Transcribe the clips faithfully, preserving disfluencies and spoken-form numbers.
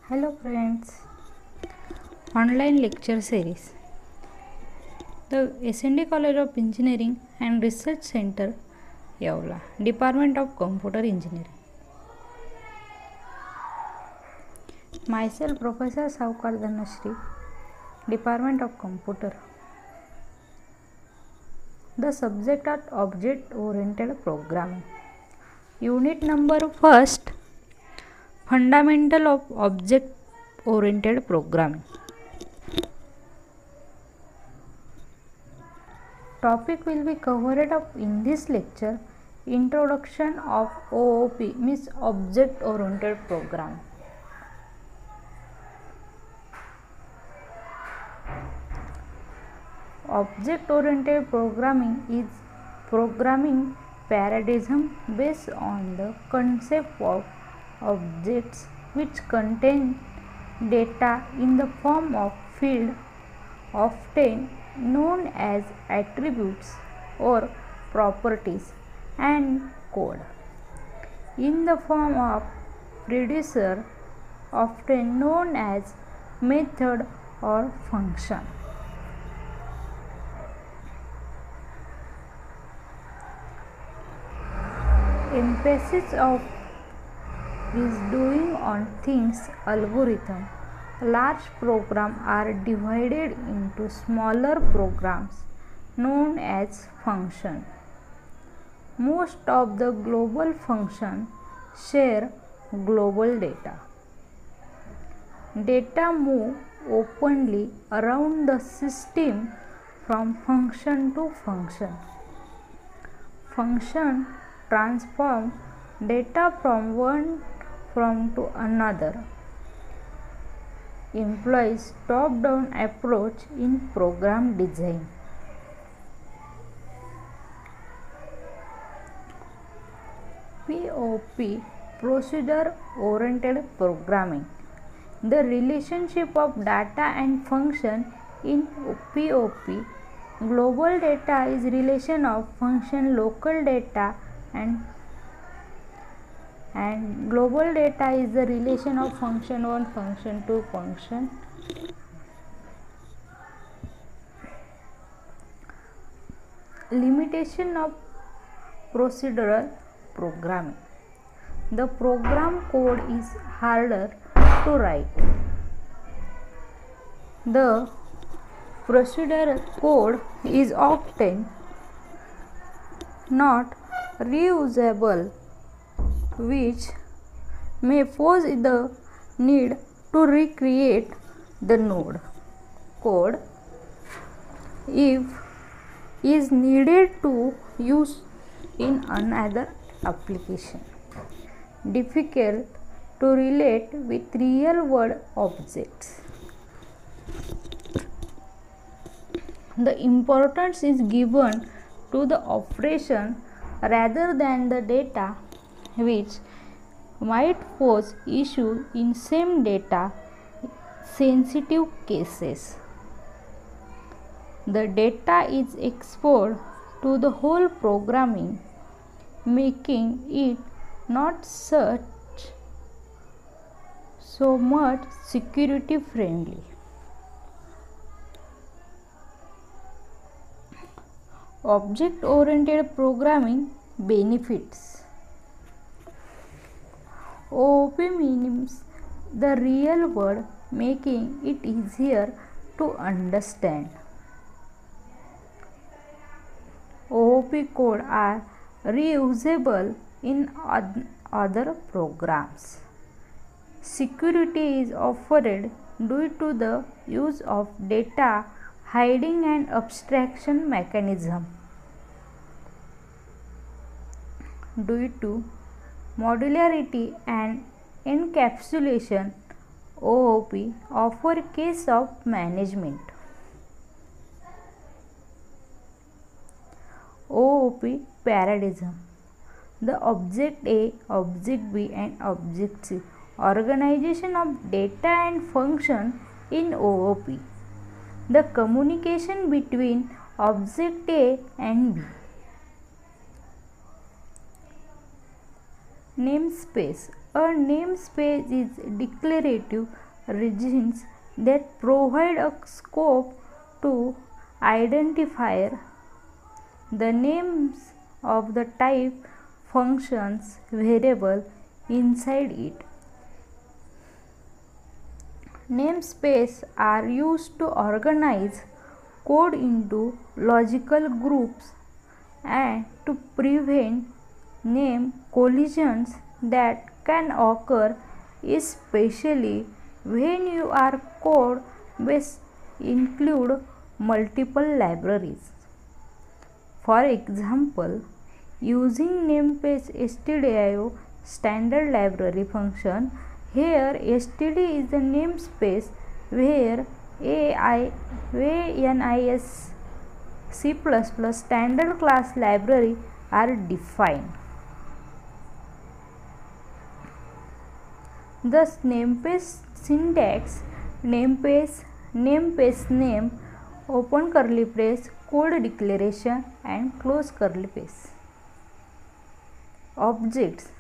Hello friends, online lecture series. The S N D College of Engineering and Research Center, Yeola, Department of Computer Engineering. Myself Professor Saukar Dhanashree, Department of Computer. The subject are Object Oriented Programming. Unit number first, Fundamental of Object Oriented Programming. Topic will be covered up in this lecture. Introduction of O O P means Object Oriented Programming. Object Oriented Programming is programming paradigm based on the concept of objects which contain data in the form of field, often known as attributes or properties, and code in the form of predecessor, often known as method or function. Emphasis of is doing on things algorithm. Large programs are divided into smaller programs known as functions. Most of the global functions share global data. Data move openly around the system from function to function. Function transform data from one from to another. Employs top-down approach in program design. P O P, Procedure Oriented Programming. The relationship of data and function in P O P. Global data is relation of function local data and and global data is the relation of function one function to function. Limitation of procedural programming. The program code is harder to write. The procedural code is often not reusable, which may pose the need to recreate the node code if is needed to use in another application. Difficult to relate with real world objects. The importance is given to the operation rather than the data, which might pose issue in same data sensitive cases. The data is exposed to the whole programming, making it not such so much security friendly. Object oriented programming benefits. O O P means the real world, making it easier to understand. O O P code are reusable in other programs. Security is offered due to the use of data hiding and abstraction mechanism. Due to modularity and encapsulation, O O P offer case of management. O O P paradigm. The object A, object B and object C. Organization of data and function in O O P. The communication between object A and B. Namespace. A namespace is declarative regions that provide a scope to identifier the names of the type, functions, variable inside it. Namespaces are used to organize code into logical groups and to prevent name collisions that can occur, especially when your code base include multiple libraries. For example, using namespace stdio standard library function, here std is the namespace where A I, N I S, C plus plus standard class library are defined. Thus, namespace syntax: namespace, namespace name, open curly brace, code declaration and close curly brace. Objects: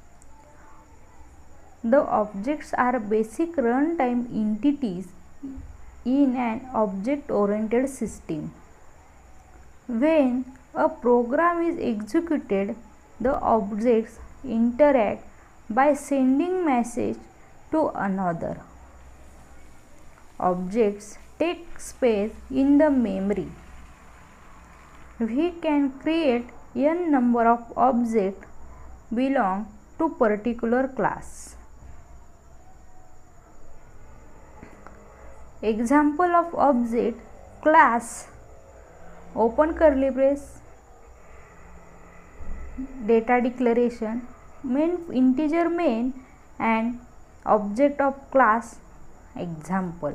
the objects are basic runtime entities in an object-oriented system. When a program is executed, the objects interact by sending message to another. Objects take space in the memory. We can create n number of objects belong to particular class. Example of object: class, open curly brace, data declaration, main integer main and object of class. Example: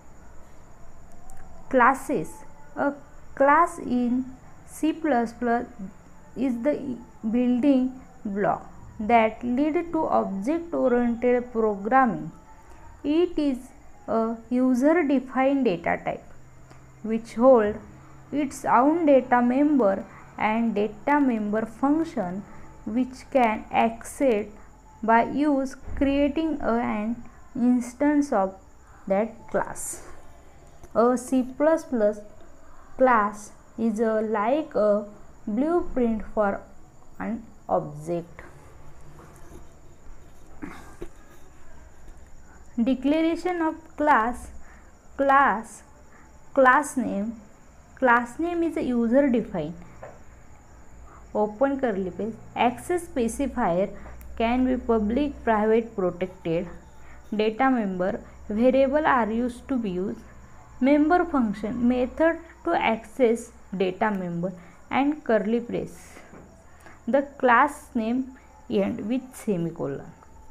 classes. A class in C plus plus is the building block that lead to object oriented programming. It is a user defined data type which hold its own data member and data member function, which can access by use creating a, an instance of that class. A C plus plus class is a, like a blueprint for an object. Declaration of class: class, class name. Class name is a user defined, open curly brace. Access specifier can be public, private, protected. Data member, variable are used to be used. Member function, method to access data member and curly brace. The class name end with semicolon.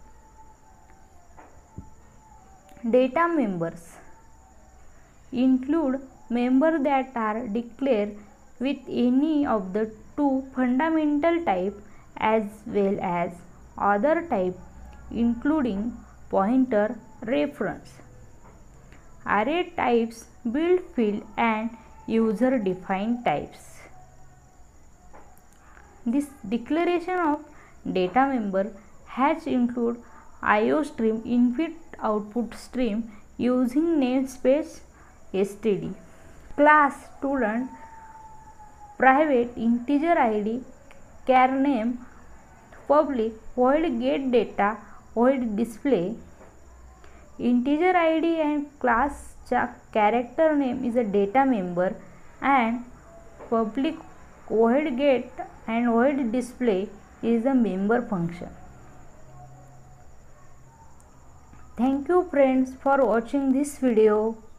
Data members include members that are declared with any of the two fundamental types as well as other types including pointer, reference. Array types, build field and user defined types. This declaration of data member has include I O stream, input output stream using namespace std. Class: student, private, integer I D, char name, public, void get data, void display. Integer I D and class character name is a data member and public, void get and void display is a member function. Thank you friends for watching this video.